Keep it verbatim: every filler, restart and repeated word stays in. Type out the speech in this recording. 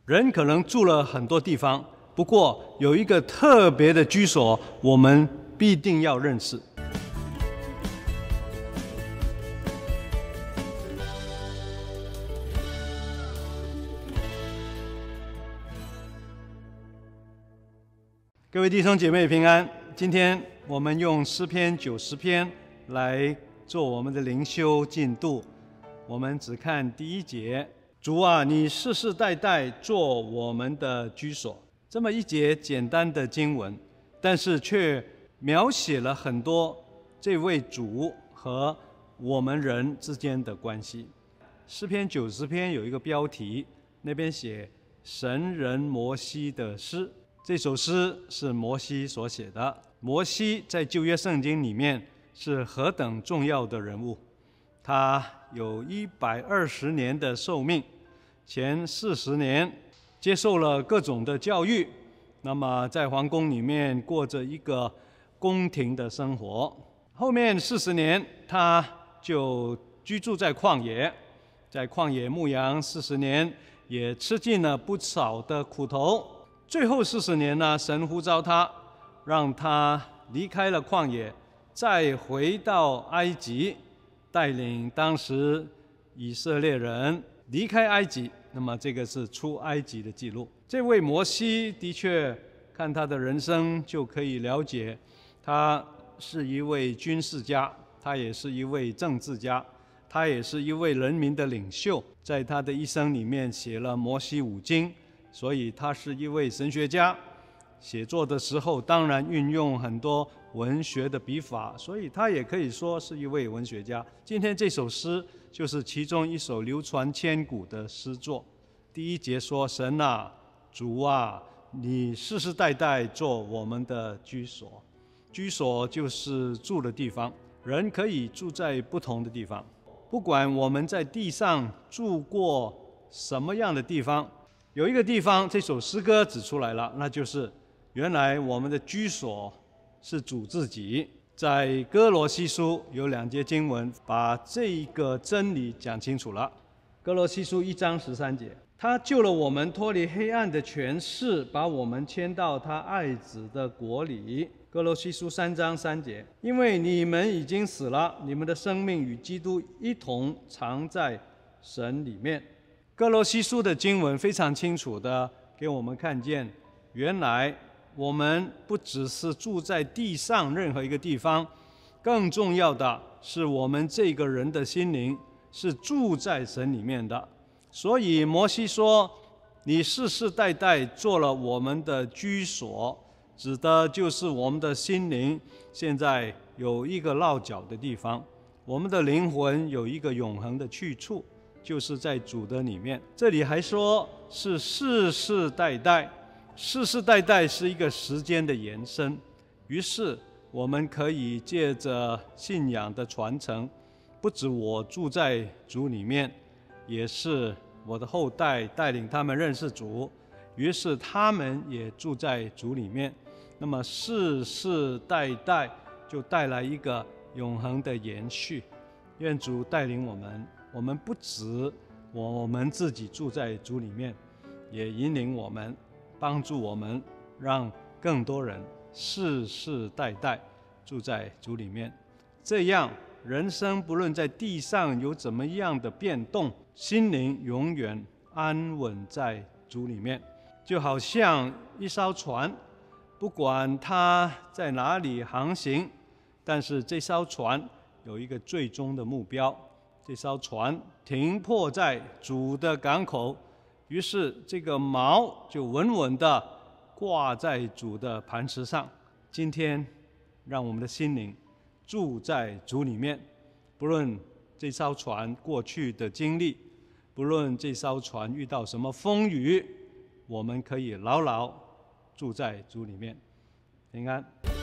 人可能住了很多地方，不过有一个特别的居所，我们必定要认识。各位弟兄姐妹平安，今天我们用诗篇九十篇来做我们的灵修进度。我们只看第一节，主啊，你世世代代做我们的居所。这么一节简单的经文，但是却描写了很多这位主和我们人之间的关系。诗篇九十篇有一个标题，那边写神人摩西的诗。这首诗是摩西所写的。摩西在旧约圣经里面是何等重要的人物，他有一百二十年的寿命，前四十年接受了各种的教育，那么在皇宫里面过着一个宫廷的生活。后面四十年他就居住在旷野，在旷野牧羊四十年，也吃尽了不少的苦头。最后四十年呢，神呼召他，让他离开了旷野，再回到埃及，带领当时以色列人离开埃及。那么这个是出埃及的记录。这位摩西的确，看他的人生就可以了解，他是一位军事家，他也是一位政治家，他也是一位人民的领袖。在他的一生里面写了摩西五经，所以他是一位神学家。写作的时候当然运用很多文学的笔法，所以他也可以说是一位文学家。今天这首诗就是其中一首流传千古的诗作。第一节说，神啊，主啊，你世世代代做我们的居所。居所就是住的地方，人可以住在不同的地方，不管我们在地上住过什么样的地方，有一个地方这首诗歌指出来了，那就是原来我们的居所是主自己。在哥罗西书有两节经文把这个真理讲清楚了。哥罗西书一章十三节，他救了我们脱离黑暗的权势，把我们迁到他爱子的国里。哥罗西书三章三节，因为你们已经死了，你们的生命与基督一同藏在神里面。哥罗西书的经文非常清楚的给我们看见，原来我们不只是住在地上任何一个地方，更重要的是我们这个人的心灵是住在神里面的。所以摩西说，你世世代代做了我们的居所，指的就是我们的心灵现在有一个落脚的地方，我们的灵魂有一个永恒的去处，就是在主的里面。这里还说是世世代代，世世代代是一个时间的延伸，于是我们可以借着信仰的传承，不止我住在主里面，也是我的后代带领他们认识主，于是他们也住在主里面。那么世世代代就带来一个永恒的延续。愿主带领我们，我们不止我们自己住在主里面，也引领我们，帮助我们，让更多人世世代代住在主里面。这样人生不论在地上有怎么样的变动，心灵永远安稳在主里面。就好像一艘船，不管它在哪里航行，但是这艘船有一个最终的目标，这艘船停泊在主的港口，于是这个锚就稳稳地挂在主的磐石上。今天让我们的心灵住在主里面，不论这艘船过去的经历，不论这艘船遇到什么风雨，我们可以牢牢住在主里面。平安。